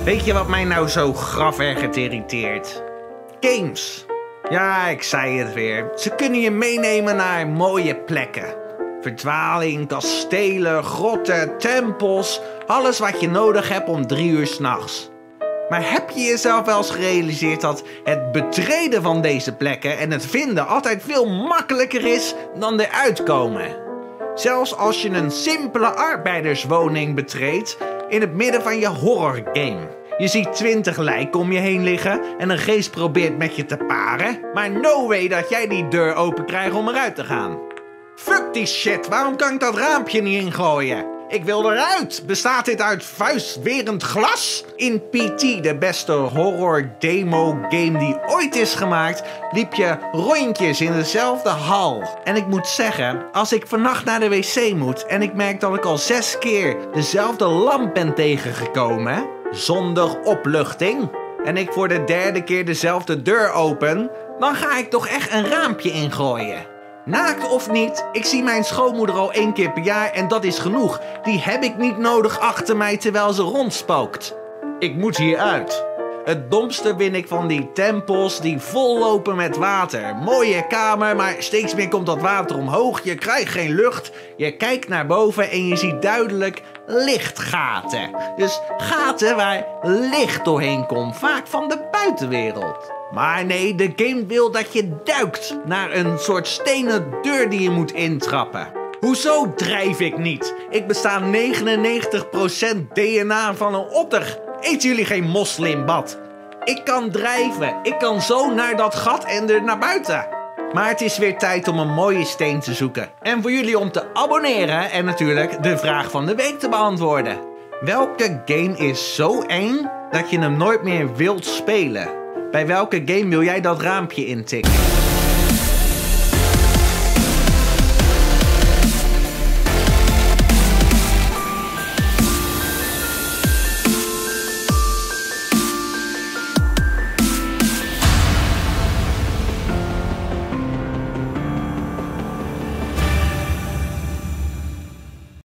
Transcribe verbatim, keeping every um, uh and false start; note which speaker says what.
Speaker 1: Weet je wat mij nou zo grafwerkend irriteert? Games. Ja, ik zei het weer. Ze kunnen je meenemen naar mooie plekken. Verdwaling, kastelen, grotten, tempels. Alles wat je nodig hebt om drie uur 's nachts. Maar heb je jezelf wel eens gerealiseerd dat het betreden van deze plekken en het vinden altijd veel makkelijker is dan eruit komen? Zelfs als je een simpele arbeiderswoning betreedt in het midden van je horrorgame. Je ziet twintig lijken om je heen liggen en een geest probeert met je te paren. Maar no way dat jij die deur open krijgt om eruit te gaan. Fuck die shit, waarom kan ik dat raampje niet ingooien? Ik wil eruit! Bestaat dit uit vuistwerend glas? In P T, de beste horror demo game die ooit is gemaakt, liep je rondjes in dezelfde hal. En ik moet zeggen, als ik vannacht naar de wc moet en ik merk dat ik al zes keer dezelfde lamp ben tegengekomen, zonder opluchting, en ik voor de derde keer dezelfde deur open, dan ga ik toch echt een raampje ingooien. Naakt of niet, ik zie mijn schoonmoeder al één keer per jaar en dat is genoeg. Die heb ik niet nodig achter mij terwijl ze rondspookt. Ik moet hier uit. Het domste win ik van die tempels die vol lopen met water. Mooie kamer, maar steeds meer komt dat water omhoog. Je krijgt geen lucht. Je kijkt naar boven en je ziet duidelijk lichtgaten. Dus gaten waar licht doorheen komt, vaak van de buitenwereld. Maar nee, de game wil dat je duikt naar een soort stenen deur die je moet intrappen. Hoezo drijf ik niet? Ik besta negenennegentig procent D N A van een otter. Eten jullie geen moslimbad? Ik kan drijven. Ik kan zo naar dat gat en er naar buiten. Maar het is weer tijd om een mooie steen te zoeken. En voor jullie om te abonneren en natuurlijk de vraag van de week te beantwoorden. Welke game is zo eng dat je hem nooit meer wilt spelen? Bij welke game wil jij dat raampje intikken?